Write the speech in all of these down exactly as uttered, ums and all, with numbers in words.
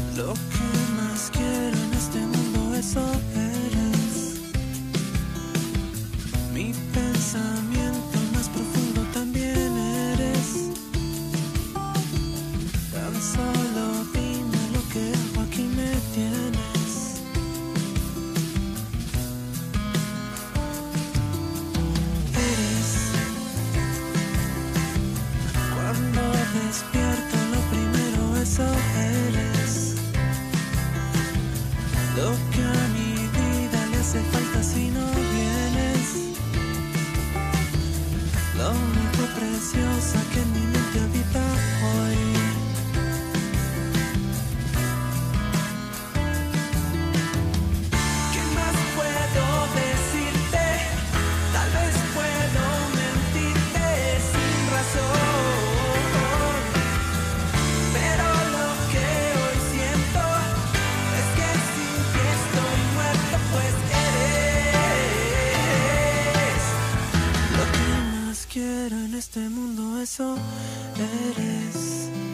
Lo que más quiero en este mundo, eso eres. Mi pensamiento más profundo también eres. Tan solo dime lo que hago, aquí me tienes. Eres. Cuando despierto lo primero, eso eres. Lo que a mi vida le hace falta si no vienes. Lo único preciosa que en mi mente habita hoy. ¿Qué más puedo decirte? Tal vez puedo mentirte sin razón, pero lo que hoy siento es que sin ti estoy muerto, pues eres. Lo que más quiero en este mundo, eso eres.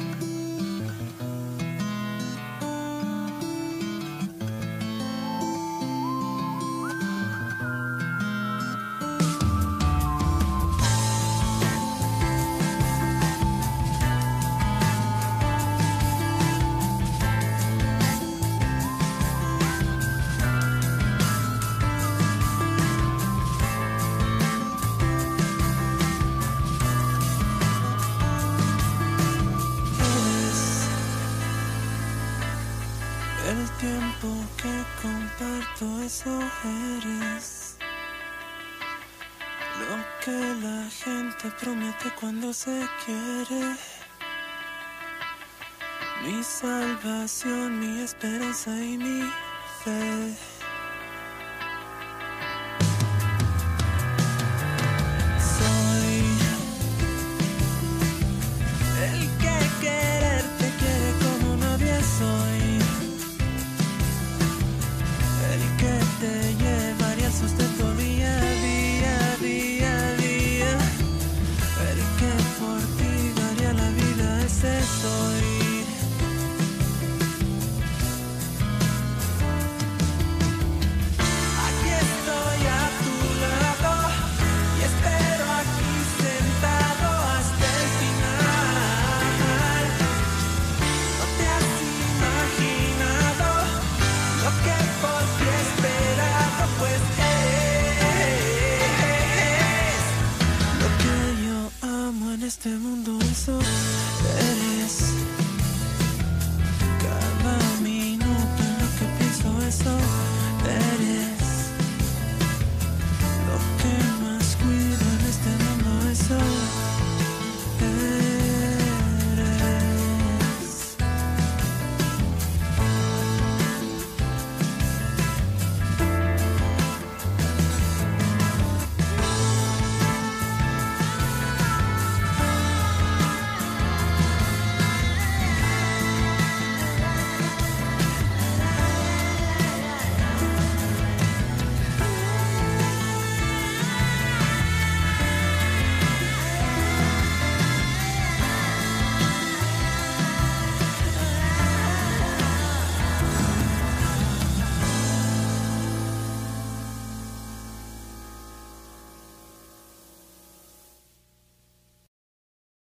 El tiempo que comparto, eso eres. Lo que la gente promete cuando se quiere. Mi salvación, mi esperanza y mi fe.